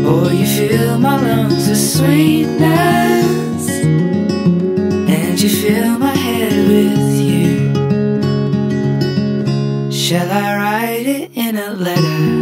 Or you fill my lungs with sweetness, and you fill my head with you. Shall I write it in a letter?